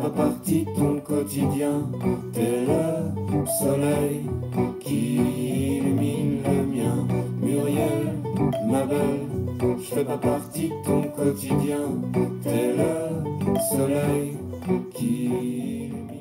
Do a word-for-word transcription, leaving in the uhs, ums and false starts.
pas partie de ton quotidien. T'es le soleil qui illumine le mien. Muriel, ma belle, je fais pas partie de ton quotidien. T'es le soleil qui illumine